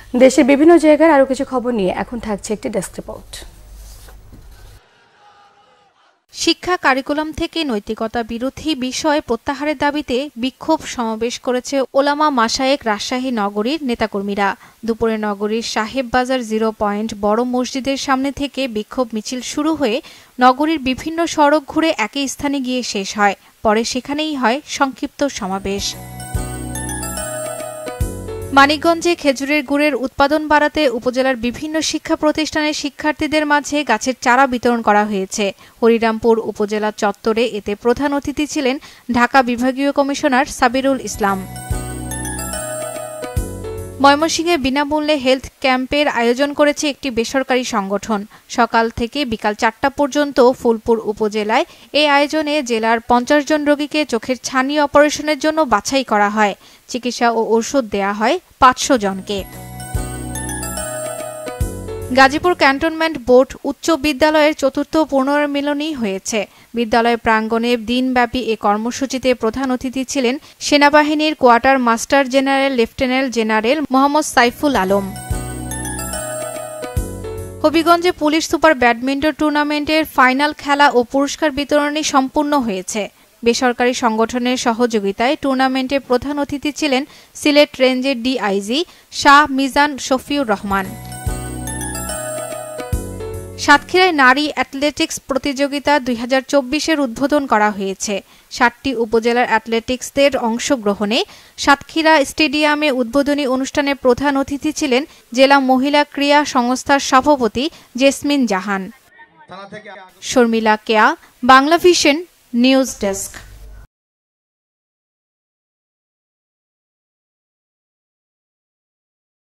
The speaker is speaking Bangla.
দেশের বিভিন্ন জায়গার আরো কিছু খবর নিয়ে এখন থাকছে একটি ডেস্ক রিপোর্ট। শিক্ষা কারিকুলাম থেকে নৈতিকতা বিরোধী বিষয় প্রত্যাহারের দাবিতে বিক্ষোভ সমাবেশ করেছে ওলামা মাশায়েখ রাজশাহী নগরীর নেতাকর্মীরা। দুপুরে নগরীর সাহেব বাজার 0 পয়েন্ট বড় মসজিদের সামনে থেকে বিক্ষোভ মিছিল শুরু হয়ে নগরীর বিভিন্ন সড়ক ঘুরে একই স্থানে গিয়ে শেষ হয়। পরে সেখানেই হয় সংক্ষিপ্ত সমাবেশ। মানিকগঞ্জে খেজুরের গুড়ের উৎপাদন বাড়াতে উপজেলার বিভিন্ন শিক্ষা প্রতিষ্ঠানের শিক্ষার্থীদের মাঝে গাছের চারা বিতরণ করা হয়েছে। হরিরামপুর উপজেলা চত্বরে এতে প্রধান অতিথি ছিলেন ঢাকা বিভাগীয় কমিশনার সাবিরুল ইসলাম। ময়মনসিংহে বিনামূল্যে হেলথ ক্যাম্পের আয়োজন করেছে একটি বেসরকারি সংগঠন। সকাল থেকে বিকাল 4টা পর্যন্ত ফুলপুর উপজেলায় এই আয়োজনে জেলার 50 জন রোগীকে চোখের ছানি অপারেশনের জন্য বাছাই করা হয়। চিকিৎসা ও ওষুধ দেয়া হয় 500 জনকে। গাজীপুর ক্যান্টনমেন্ট বোর্ড উচ্চ বিদ্যালয়ের 4র্থ পুনর্মিলনী হয়েছে। বিদ্যালয় প্রাঙ্গণে দিনব্যাপী এ কর্মসূচিতে প্রধান অতিথি ছিলেন সেনাবাহিনীর quartermaster general lieutenant general Mohammad Saiful Alam. হবিগঞ্জে পুলিশ সুপার ব্যাডমিন্টন টুর্নামেন্টের ফাইনাল খেলা ও পুরস্কার বিতরণী সম্পূর্ণ হয়েছে। বেসরকারি সংগঠনের সহযোগিতায় টুর্নামেন্টে প্রধান অতিথি ছিলেন সিলেট রেঞ্জের ডিআইজি শাহ মিজান শফিউর রহমান। সাতক্ষীরায় নারী অ্যাথলেটিক্স প্রতিযোগিতা 2024-এর উদ্বোধন করা হয়েছে। 7টি উপজেলার অ্যাথলেটিক্সদের অংশগ্রহণে সাতক্ষীরা স্টেডিয়ামে উদ্বোধনী অনুষ্ঠানে প্রধান অতিথি ছিলেন জেলা মহিলা ক্রীড়া সংস্থার সভাপতি Jesmin Jahan. Sharmila Keya, Bangla vision news desk.